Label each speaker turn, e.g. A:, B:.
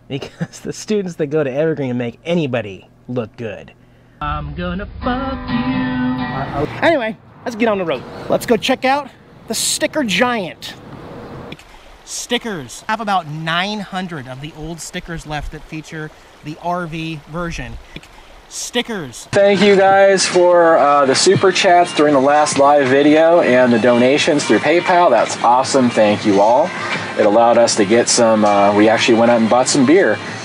A: because the students that go to Evergreen make anybody look good. I'm gonna fuck you. Anyway, let's get on the road. Let's go check out the Sticker Giant. Stickers. I have about 900 of the old stickers left that feature the RV version. Stickers.
B: Thank you guys for the super chats during the last live video and the donations through PayPal. That's awesome. Thank you all. It allowed us to get some, we actually went out and bought some beer